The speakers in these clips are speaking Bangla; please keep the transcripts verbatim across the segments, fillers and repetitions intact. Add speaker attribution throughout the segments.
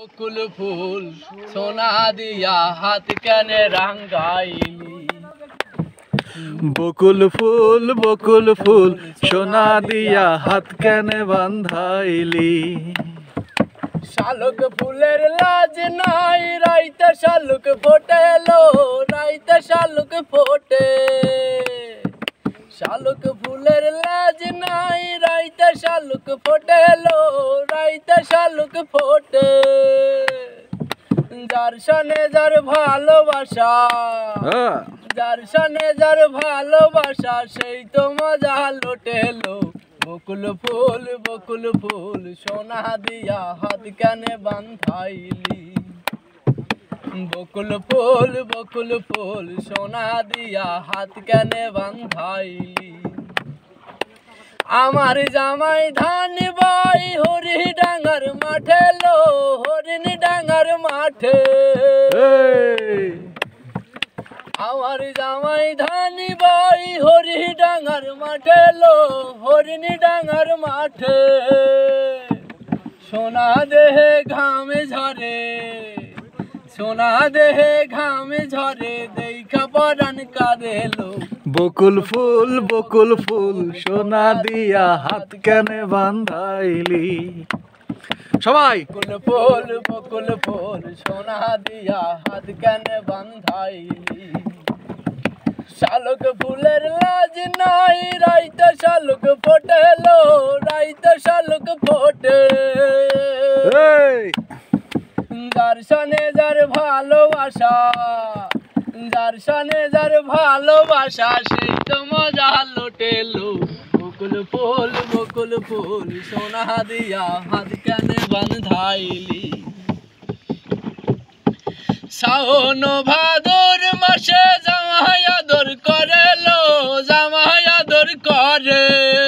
Speaker 1: বকুল ফুল সোনা দিয়া হাত কেনে রাঙ্গাইলি।
Speaker 2: বকুল ফুল বকুল ফুল সোনা দিয়া হাত কেনে বান্ধাইলি।
Speaker 1: শালুক ফুলের লাজ নাই রাইতে শালুক ফোটেলো, রাইতে শালুক ফোটে। শালুক ফুলের লাজ নাই রাইতে শালুক ফোটেলো, রাইতে শালুক ফোটে। যার সনে যার ভালোবাসা, যার সনে যার ভালোবাসা সেই তো মজা লোটেলো। বকুল ফুল বকুল ফুল সোনা দিয়া হাত কেনে বান্ধাইলি। বকুল ফুল বকুল ফুল সোনা দিয়া হাত কেনে বান্ধাইলি। আমার জামাই ধান বাই হরি ডাঙ্গার মাঠে লো, হরিণ ডাঙ্গার মাঠে। আমার জামাই ধান বাই হরি ডাঙ্গার মাঠে লো, হরিণ ডাঙ্গার মাঠে। সোনা দেহে ঘামে ঝরে, সোনা দেহে ঘামে ঝরে দেখা পরান কাঁদেলো।
Speaker 2: বকুল ফুল বকুল ফুল সোনা দিয়া হাত কেনে বান্ধাইলি। সবাই
Speaker 1: বকুল ফুল বকুল ফুল সোনা দিয়া হাত কেনে বান্ধাইলি। শালুক ফুলের লাজ নাই রাইতে শালুক ফোটেলো, রাইতে শালুক ফোটে। যার সনে যার ভালোবাসা, যার সনে যার ভালোবাসা সেই তো মজা লোটেলো। বকুল ফুল বকুল ফুল সোনা দিয়া হাত কেনে বান্ধাইলি। শাওন ভাদর মাসে জামাই আদর করে লো, জামাই আদর করে।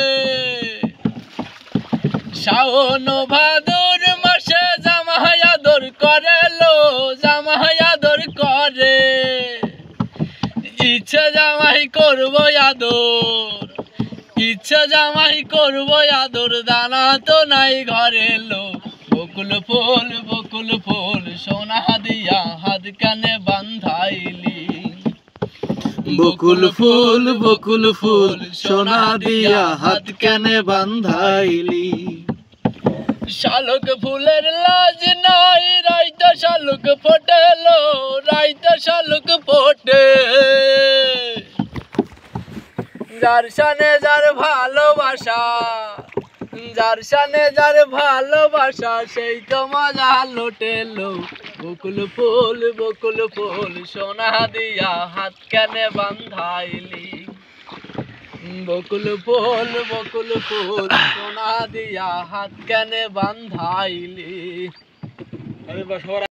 Speaker 1: শাওন ভাদর মাসে জামাই আদর করে লো, জামাই আদর করে। ইচ্ছে জামাই করবো আদর, ইচ্ছে জামাই করবো আদর, দানা তো নাই ঘরে লো। বকুল ফুল বকুল ফুল সোনা দিয়া হাত কেনে বান্ধাইলি।
Speaker 2: বকুল ফুল বকুল ফুল সোনা দিয়া হাত কেনে বান্ধাইলি।
Speaker 1: শালুক ফুলের লাজ নাই রাইতে শালুক ফোটেলো, রাইতে শালুক ফোটে। যার সনে যার ভালোবাসা, যার সনে যার ভালোবাসা সেই তো মজা লোটেলো। বকুল ফুল বকুল ফুল সোনা দিয়া হাত কেনে বান্ধাইলি। বকুল ফুল বকুল ফুল সোনা দিয়া হাত কেনে বান্ধাইলি।